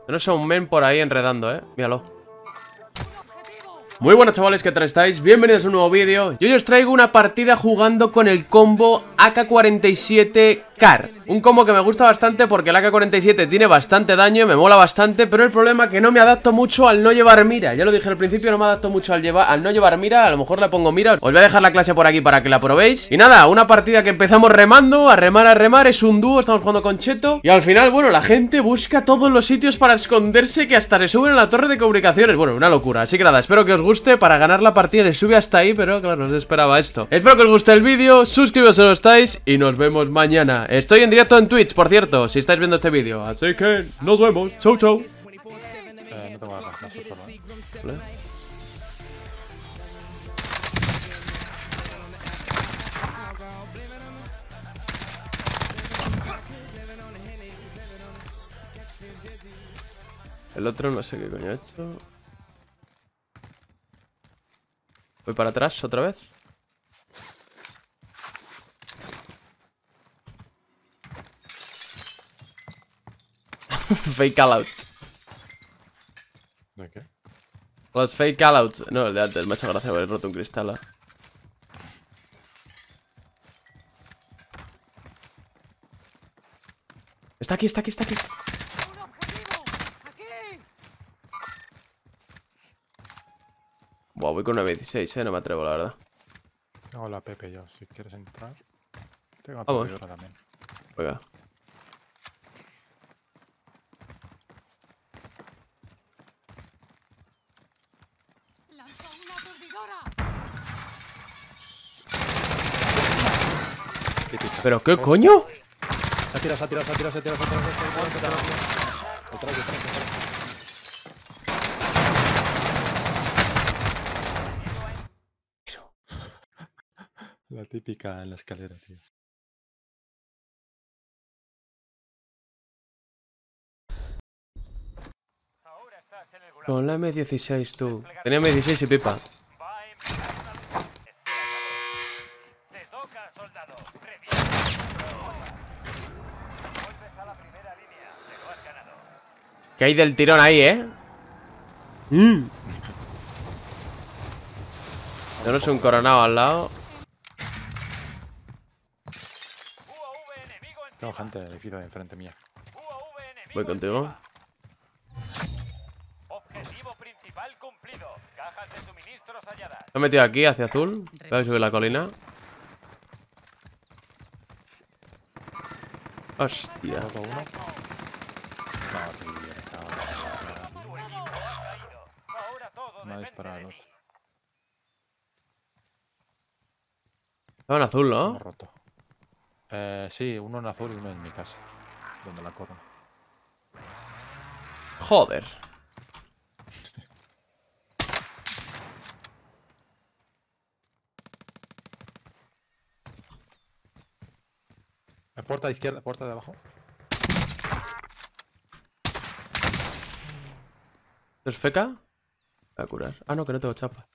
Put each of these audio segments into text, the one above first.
No sé, un men por ahí enredando, míralo. Muy buenas chavales, ¿qué tal estáis? Bienvenidos a un nuevo vídeo. Y hoy os traigo una partida jugando con el combo AK-47 CAR. Un combo que me gusta bastante porque el AK-47 tiene bastante daño, me mola bastante. Pero el problema es que no me adapto mucho al no llevar mira. Ya lo dije al principio, no me adapto mucho al no llevar mira. A lo mejor le pongo mira. Os voy a dejar la clase por aquí para que la probéis. Y nada, una partida que empezamos remando, a remar, es un dúo, estamos jugando con Cheto. Y al final, bueno, la gente busca todos los sitios para esconderse, que hasta se suben a la torre de comunicaciones. Bueno, una locura, así que nada, espero que os guste. Para ganar la partida se sube hasta ahí, pero claro, no os esperaba esto. Espero que os guste el vídeo, suscribiros si no estáis y nos vemos mañana. Estoy en directo en Twitch, por cierto, si estáis viendo este vídeo. Así que nos vemos, chau chau. No tengo armas, no asusto, ¿no? ¿Vale? El otro no sé qué coño ha hecho. Voy para atrás otra vez. Fake out. ¿De qué? Los fake outs. No, el de antes me ha hecho gracia haber roto un cristal. Está aquí, está aquí, está aquí. Buah, voy con una 16, no me atrevo, la verdad. Tengo la Pepe yo, si quieres entrar. Tengo la Vamos. Pepe también. Venga. ¿Pero qué coño? Se ha tirado, se ha tirado, se ha tirado, se ha tirado, se ha tirado, se ha tirado. Detrás. La típica en la escalera, tío. Con la M16, tú. Tenía M16 y pipa. Que hay del tirón ahí, Yo no soy un coronado al lado. Tengo gente del edificio de enfrente mía. Voy contigo. Me he metido aquí, hacia azul. Voy a subir la colina. Hostia. ¿Roto uno? No, tío, me ha disparado el otro. Estaba en azul, Uno ¿no? roto. Sí, uno en azul y uno en mi casa. Donde la corro. Joder. La puerta de izquierda, puerta de abajo. ¿Esto es feca? Voy a curar. Ah, no, que no tengo chapa.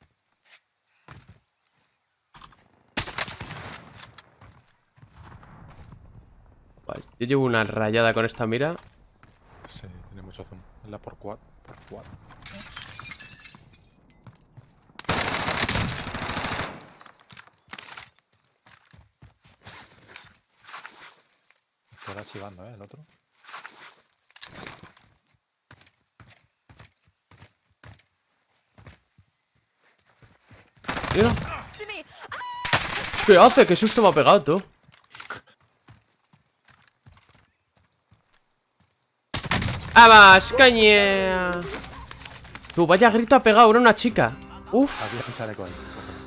Vale, yo llevo una rayada con esta mira. Sí, tiene mucho zoom. Es la por 4. Por 4. Está chivando, el otro. Mira. ¿Qué hace? ¿Qué susto me ha pegado, tú? ¡Vamos, caña! Tú, vaya grito ha pegado, era una chica. Uf. Había un chaleco ahí.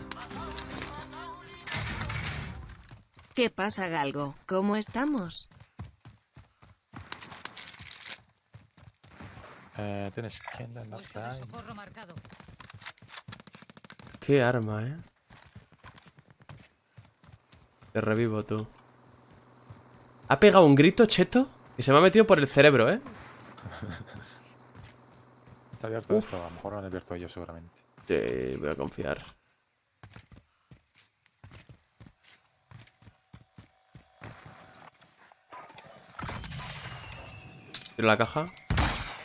¿Qué pasa, Galgo? ¿Cómo estamos? Tienes tienda en la playa. Qué arma, Te revivo, tú. Ha pegado un grito, Cheto, y se me ha metido por el cerebro, Está abierto esto, a lo mejor lo han abierto ellos seguramente. Sí, voy a confiar. Tiro la caja.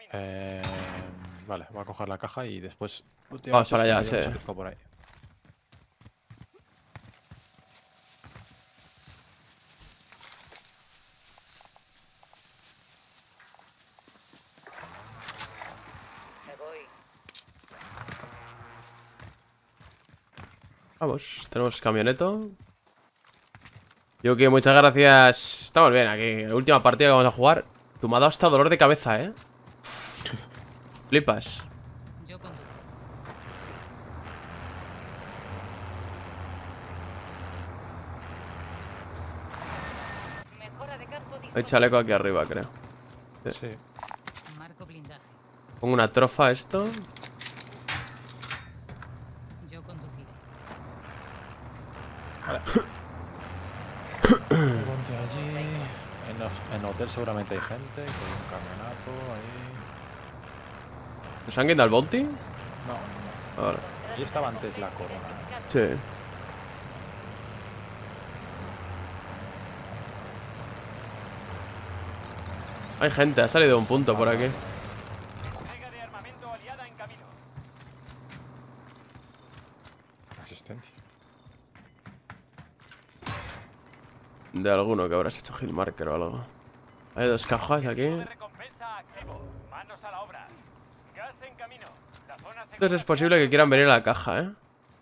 Vale, voy a coger la caja y después... Vamos para allá, sí. Por ahí. Vamos, tenemos camioneto. Yuki, muchas gracias. Estamos bien aquí. Última partida que vamos a jugar. Tú me has dado hasta dolor de cabeza, ¿eh? Flipas. Hay chaleco aquí arriba, creo. Sí. Pongo una trofa a esto. Vale. Ponte allí. En hotel seguramente hay gente. Con un camionato ahí. ¿Nos han quitado el bounty? No. Vale. Ahí estaba antes la corona. Sí. Hay gente, ha salido un punto por aquí. Asistencia. De alguno que habrás hecho hillmarker o algo. Hay dos cajas aquí. Entonces es posible que quieran venir a la caja, ¿eh?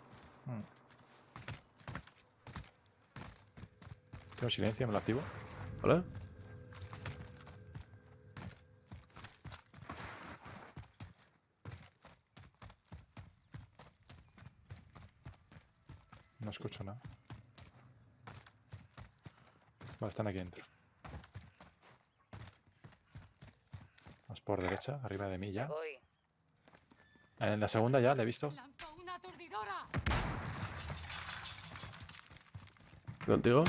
Tengo silencio, me lo activo. ¿Vale? No escucho nada. Vale, están aquí dentro. Más por derecha, arriba de mí ya. En la segunda ya, le he visto. ¿Contigo?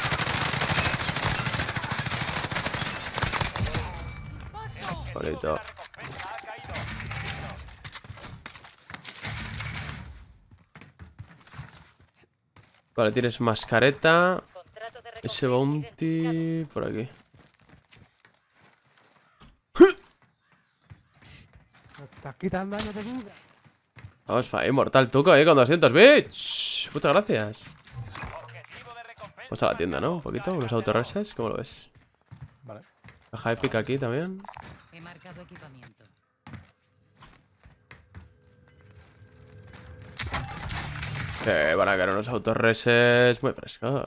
Bonito. Vale, tienes mascareta. Ese bounty por aquí. Estás quitando años de vida. Vamos para inmortal tuco, con 200 bits. Muchas gracias. Vamos a la tienda, ¿no? Un poquito, unos autorreses. ¿Cómo lo ves? Vale. Caja épica aquí también. He marcado equipamiento. Que van a caer unos autorreses muy frescos.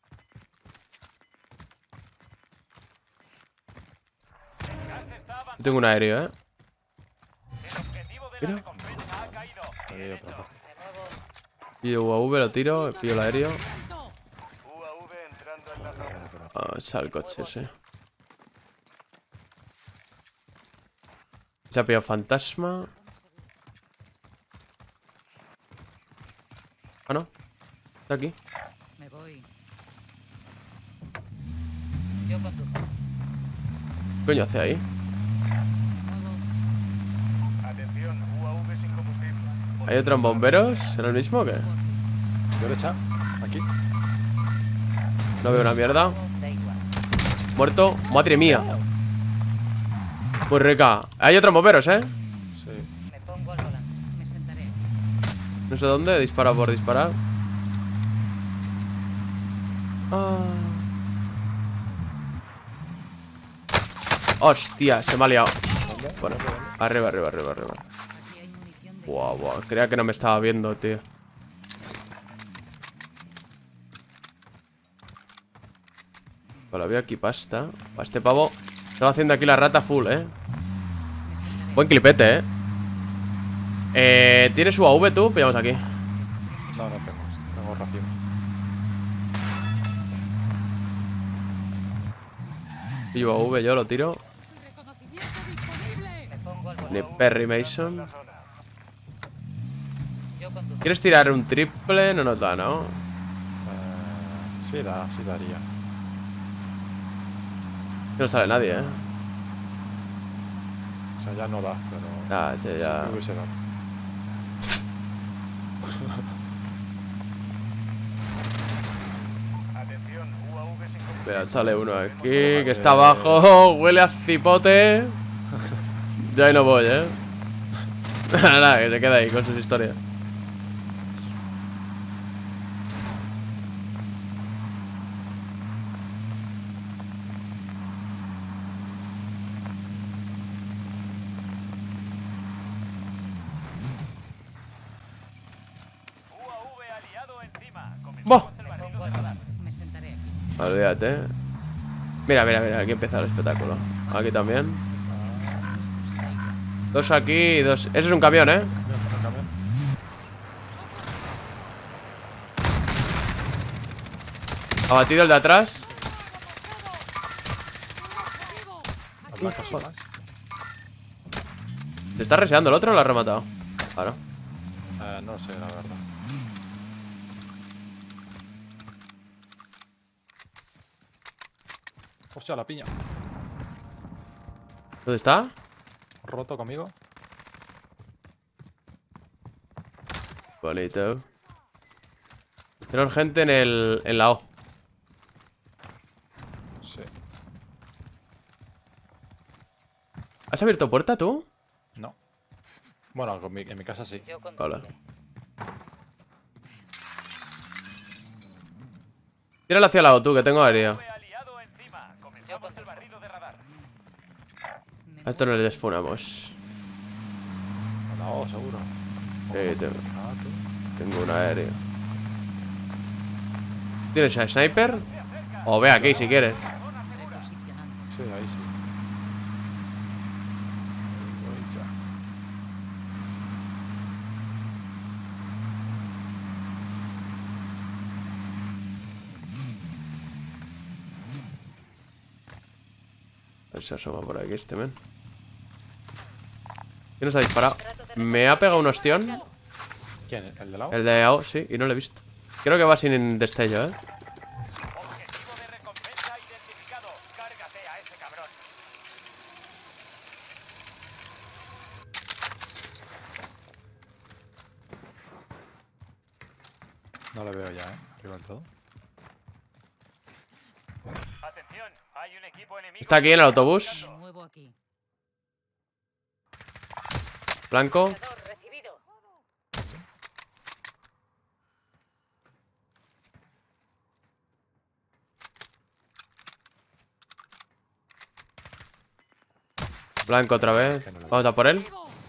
Yo tengo un aéreo, ¿eh? Mira. Ahí hay otra parte. Pillo UAV, lo tiro, pillo el aéreo. Vamos al coche, sí. Se ha pillado fantasma. Ah, no. Está aquí. Me voy. Yo conduzco. ¿Qué coño hace ahí? ¿Hay otro en bomberos? ¿Será el mismo o qué? Derecha, aquí. No veo una mierda. Muerto. Madre mía. Muy rica. Hay otro en bomberos, ¿eh? Sí. Me pongo al volante. Me sentaré. No sé dónde. Dispara por disparar. Hostia, se me ha liado. Bueno, arriba, arriba, arriba, arriba. Aquí hay munición de... Buah, buah. Creía que no me estaba viendo, tío. Vale, veo aquí pasta. Para este pavo. Estaba haciendo aquí la rata full, Buen clipete, ¿Tienes UAV tú? Pillamos aquí. No, no tengo. Tengo ración. Y UAV yo lo tiro. Me pongo al volante. Ni Perry Mason. Yo conduzco. ¿Quieres tirar un triple? No nos da, ¿no? Sí daría. No sale nadie, O sea, ya no da, pero... Ah, sí, ya. Sí, hubiese dado. Mira, sale uno aquí que está abajo. Huele a cipote. Yo ahí no voy, Nada, que se queda ahí con sus historias. ¡Boh! Me sentaré aquí. Olvídate. Mira, mira, mira, aquí empieza el espectáculo. Aquí también. Dos aquí y dos... Eso es un camión, Mira, un camión. Abatido el de atrás. Los blancos y más. ¿Se está reseando el otro o lo ha rematado? Claro. No sé, la verdad. Hostia, la piña. ¿Dónde está? Roto conmigo. Bonito. Tenemos gente en la O. Sí. ¿Has abierto puerta tú? No. Bueno, en mi casa sí. Yo Hola. conduciré. Tíralo hacia la O tú, que tengo aéreo. Yo conduciré. A esto no le desfunamos. No, seguro. Sí, tengo, Ah, tú. tengo un aéreo. ¿Tienes a sniper? O ve aquí si quieres. Reposicionando. Sí, ahí sí. Ahí voy ya. A ver si asoma por aquí este men. ¿Quién nos ha disparado? Me ha pegado un ostión. ¿Quién? ¿El de lado? El de AO, sí, y no lo he visto. Creo que va sin destello, No lo veo ya, arriba del todo. Atención, hay un equipo enemigo. Está aquí en el autobús. Me muevo aquí. Blanco. Recibido. Blanco otra vez. Vamos a por él.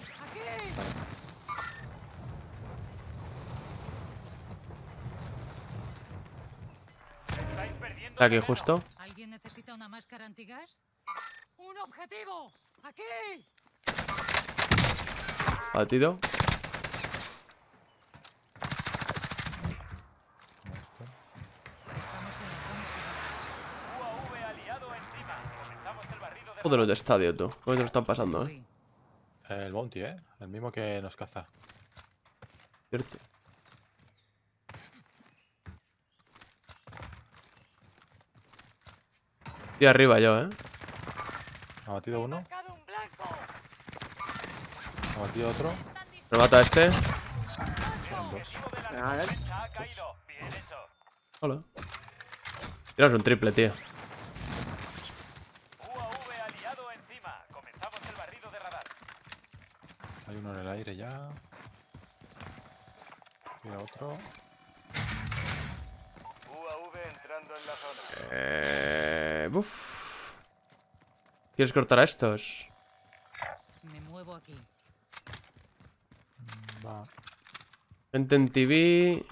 Estáis perdiendo Está aquí terreno. justo. ¿Alguien necesita una máscara antigas? ¡Un objetivo! ¡Aquí! Batido. Estamos en la zona segura. UAV aliado encima. Comenzamos el barrido de Joder, de estadio, tú. ¿Cómo te lo están pasando, Voy. El bounty, ¿eh? El mismo que nos caza. Cierto. Estoy arriba yo, Ha batido uno. marcado un blanco. Ha batido otro. Remata a este. Eran dos. La defensa ha caído. Bien hecho. Hola. Tiras un triple, tío. UAV aliado encima. Comenzamos el barrido de radar. Hay uno en el aire ya. Tira otro. UAV entrando en la zona. Uf. ¿Quieres cortar a estos? Me muevo aquí. Va. Gente en TV.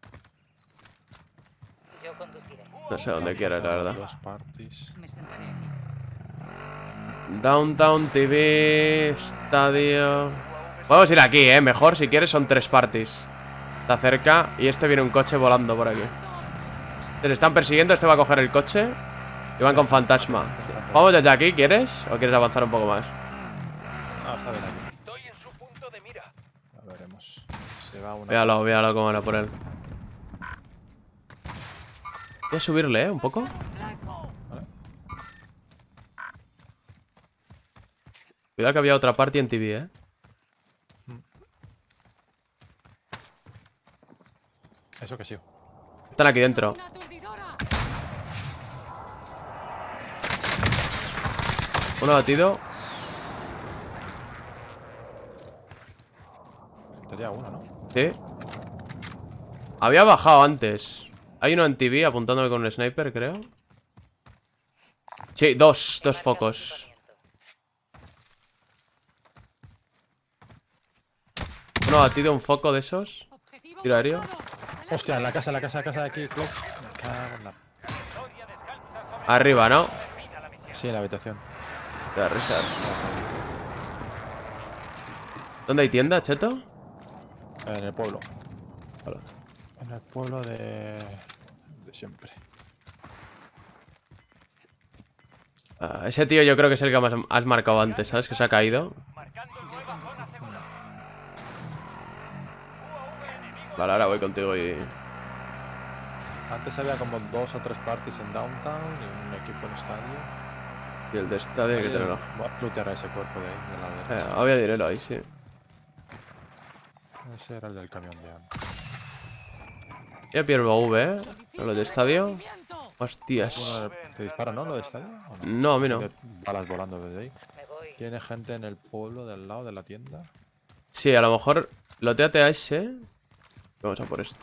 Yo conduciré. No sé dónde quieras, la verdad. Dos parties. Me sentaré aquí. Downtown TV. Estadio. Podemos ir aquí, mejor si quieres, son 3 parties. Está cerca y este viene un coche volando por aquí. Se le están persiguiendo, este va a coger el coche. Y van con fantasma. Vamos desde aquí, ¿quieres? ¿O quieres avanzar un poco más? Ah, está bien aquí. Estoy en su punto de mira. Ya veremos. Se va una. Véalo, véalo cómo era por él. Voy a subirle, un poco. Vale. Cuidado que había otra party en TV, Eso que sí. Están aquí dentro. ¡Una aturdidora! Uno batido. Sería uno, ¿no? Sí. Había bajado antes. Hay uno en TV apuntándome con un sniper, creo. Sí, dos focos. Uno batido, un foco de esos. Objetivo Tiro aéreo. marcado. Adelante. Hostia, en la casa de aquí, close. Me cago en la... Victoria descansa sobre Arriba, ¿no? termina la misión. Sí, en la habitación. Te va a risar. ¿Dónde hay tienda, Cheto? En el pueblo. Hola. En el pueblo de siempre. Ah, ese tío yo creo que es el que más has marcado antes, ¿sabes? Que se ha caído. Marcando nueva zona segura. UAV enemigo. Vale, ahora voy contigo y... Antes había como 2 o 3 parties en Downtown y un equipo en estadio. Y el de estadio hay que tenerlo. Voy a lootear a ese cuerpo de ahí, de la derecha. Había dinero ahí, sí. Ese era el del camión de antes. Ya pierdo V, ¿eh? Solicito Lo de estadio. reconocimiento. Hostias. Uno te dispara, ¿no? ¿Lo de estadio? ¿O no? No, a mí no. Tiene balas volando desde ahí. ¿Tiene gente en el pueblo del lado de la tienda? Sí, a lo mejor loteate a ese. Vamos a por esto.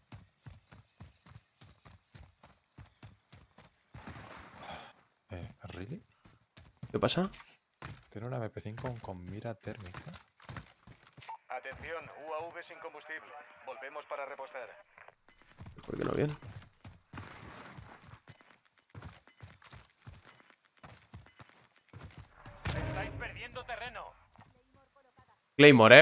¿Really? ¿Qué pasa? Tiene una MP5 con mira térmica. Atención, UAV sin combustible. Volvemos para repostar. ¿Por qué no viene? Estáis perdiendo terreno. Claymore, ¿eh?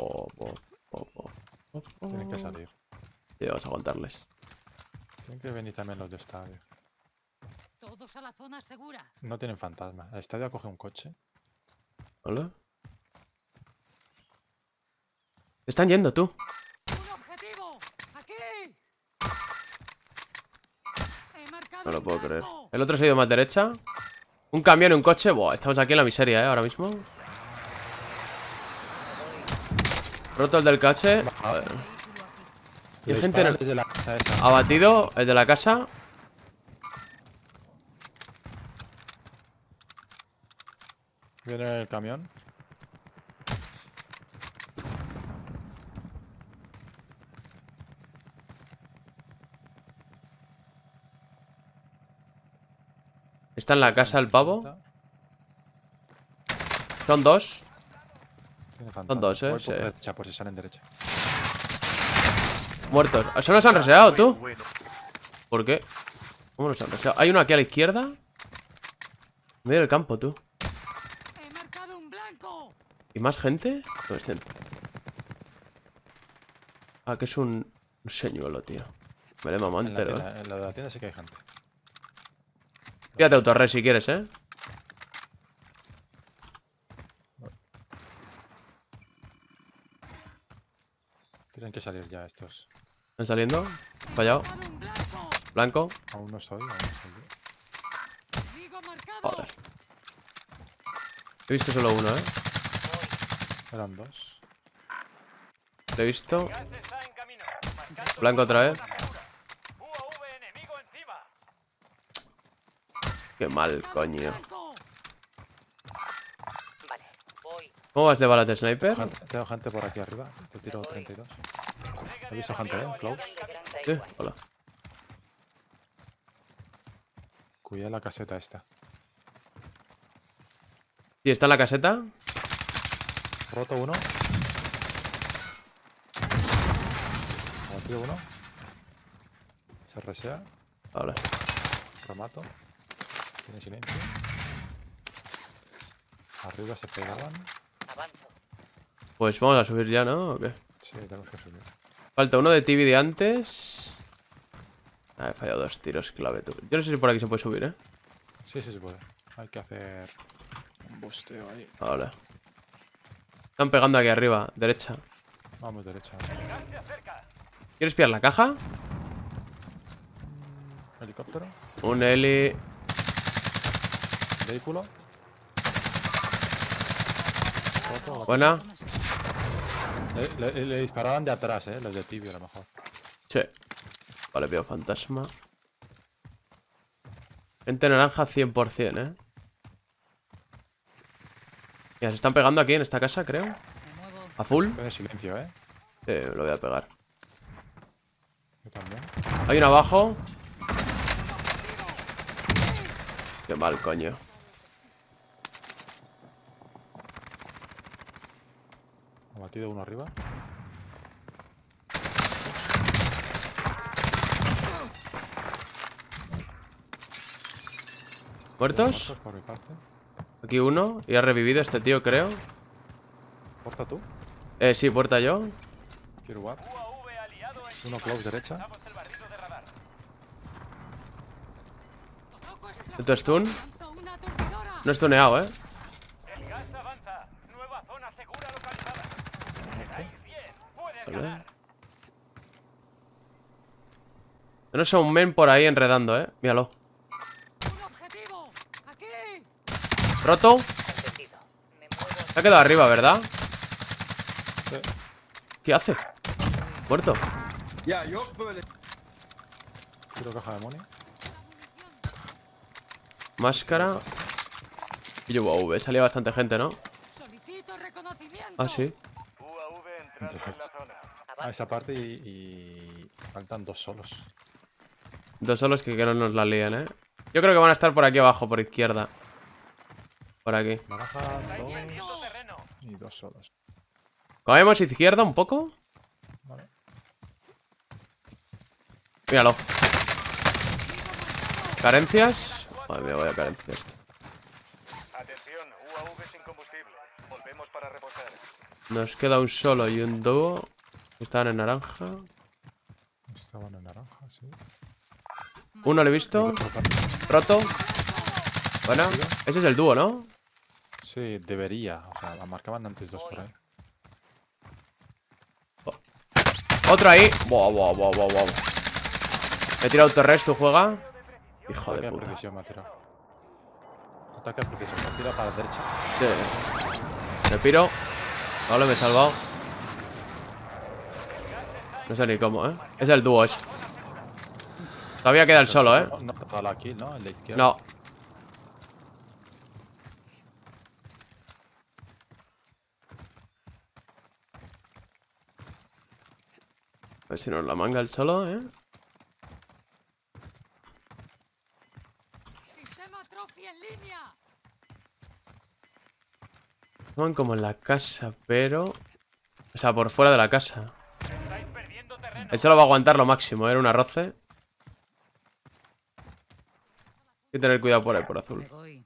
Tienen que salir. Sí, vamos a aguantarles. Tienen que venir también los de estadio. Todos a la zona segura. No tienen fantasma. El estadio coge un coche. ¿Hola? Te están yendo, tú. Un objetivo. Aquí. He marcado No lo un puedo creer. blanco. El otro se ha ido más derecha. Un camión y un coche. Buah, estamos aquí en la miseria, ¿eh? Ahora mismo. Roto el del coche. Joder. Vehículo aquí. Y hay Le gente en disparan el... desde la casa esa. Abatido, el de la casa. Viene el camión. Está en la casa el pavo. Son dos. Tiene fantasma. dos, Voy sí. por derecha, por si salen derecha. Muertos. ¿Eso los han reseado, tú? ¿Por qué? ¿Cómo los han reseado? Hay uno aquí a la izquierda. En medio del campo, tú. He marcado un blanco. ¿Y más gente? No es gente. Ah, que es un señuelo, tío. Me le mamó En la, entero, tienda, en la de la tienda sí que hay gente. Fíjate autorres si quieres, ¿eh? Tienen que salir ya estos. ¿Están saliendo? Fallado. Marcado un blanco. Blanco. Aún no soy, aún no soy yo. Enemigo marcado. Joder. He visto solo uno, ¿eh? Eran dos. Lo he visto. Gas está en camino. Marcando Blanco otra vez. zona segura. UAV enemigo encima. Qué mal, Marcado un coño. blanco. ¿Cómo vas de balas de sniper? Tengo gente por aquí arriba. Te tiro 32. He visto gente, close. Sí, hola. Cuida la caseta esta. Sí, está en la caseta. Roto uno. Abatido uno. Se resea. Hola. Remato. Tiene silencio. Arriba se pegaban. Pues vamos a subir ya, ¿no? ¿O qué? Sí, tenemos que subir. Falta uno de TV de antes. Ah, he fallado dos tiros clave, tú. Yo no sé si por aquí se puede subir, ¿eh? Sí, sí se puede. Hay que hacer un busteo ahí. Hola. Están pegando aquí arriba, derecha. Vamos derecha. Gas se acerca. ¿Quieres pillar la caja? Helicóptero. Un heli. Vehículo. Roto. Buena. Le disparaban de atrás, los de tibio a lo mejor. Sí. Vale, veo fantasma. Gente naranja 100%, ¿eh? Mira, se están pegando aquí en esta casa, creo. Me muevo. A full. Tiene silencio, Sí, lo voy a pegar. Yo también. Hay uno abajo. Qué mal, coño. Ha batido uno arriba. ¿Muertos? Muertos por mi parte. Aquí uno. Y ha revivido este tío, creo. ¿Porta tú? Sí, puerta yo. Quiero guap. UAV aliado en Uno close derecha. Damos el barrido de radar. Esto es stun. Lanzo una aturdidora. No he stuneado, El gas avanza. Nueva zona segura localizada. Estáis bien. Puedes Vale. ganar. No sé, un men por ahí enredando, Míralo. Un objetivo. Aquí. Roto. Se ha quedado arriba, ¿verdad? Sí. ¿Qué hace? Muerto. Quiero caja de money. Máscara. Y yo, UAV. Salía bastante gente, ¿no? Solicito reconocimiento. Ah, sí. UAV entrando en la zona. A esa parte y faltan dos solos. Dos solos que no nos la líen, Yo creo que van a estar por aquí abajo, por izquierda. Por aquí. Naranja, Viendo dos terreno. y dos solos. Comemos izquierda un poco. Vale. Míralo. Carencias. Madre mía, voy a carencias. Atención, UAV sin combustible. Volvemos para reposar. Nos queda un solo y un dúo. Estaban en naranja. Estaban en naranja, sí. Uno lo he visto. Roto. Bueno, ese es el dúo, ¿no? Sí, debería. O sea, la marcaban antes dos por ahí. Otro ahí. Buah, buah, buah, buah, buah. Me he tirado autorrest, ¿tú juega? Hijo Ataque de a puta. precisión me ha tirado. Ataque a precisión. Me tira para la derecha. Sí. Me piro. Vale, me he salvado. No sé ni cómo, Es el dúo ese. Todavía queda el solo, No, no te da la kill, ¿no? El de izquierda. No. A ver si nos la manga el solo, Sistema Trophy en línea. Estaban como en la casa, pero... O sea, por fuera de la casa. Estáis perdiendo terreno. El solo va a aguantar lo máximo, era un arroce. Hay que tener cuidado por ahí, por Me azul. voy.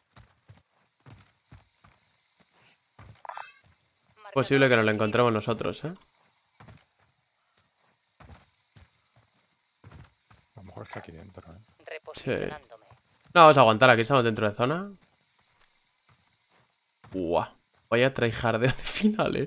Posible que nos lo encontremos nosotros, A lo mejor está aquí dentro, Sí. No, vamos a aguantar, aquí estamos dentro de zona. Buah. Vaya tryhardeo de final,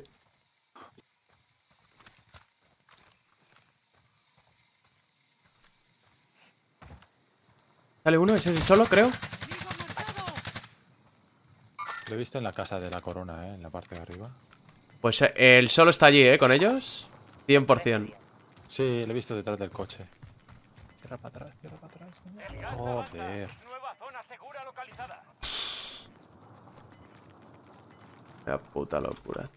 Sale uno, ese es el solo, creo. Amigo marcado. Lo he visto en la casa de la corona, en la parte de arriba. Pues el solo está allí, con ellos. 100%. Sí, lo he visto detrás del coche. Cierra para atrás, cierra para atrás. El gas Joder. avanza. Nueva zona segura localizada. La puta locura.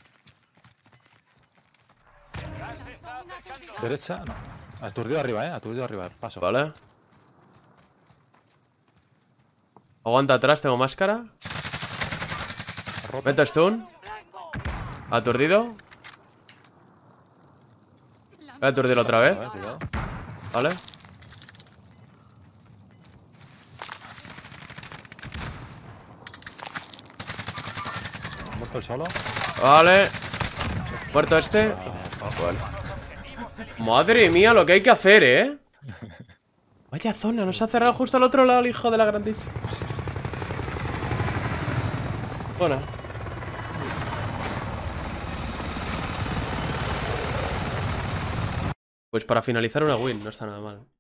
El gas se está acercando. Derecha, no. Aturdido arriba, aturdido arriba. Paso. Vale. Aguanta atrás, tengo máscara. Roto. Meto stun. Aturdido. Voy a aturdirlo otra vez. Cuidado. Vale. Muerto el solo. Vale. Muerto este. Vale. Madre mía, lo que hay que hacer, Vaya zona, nos ha cerrado justo al otro lado el hijo de la grandísima. Bueno. Pues para finalizar una win, no está nada mal.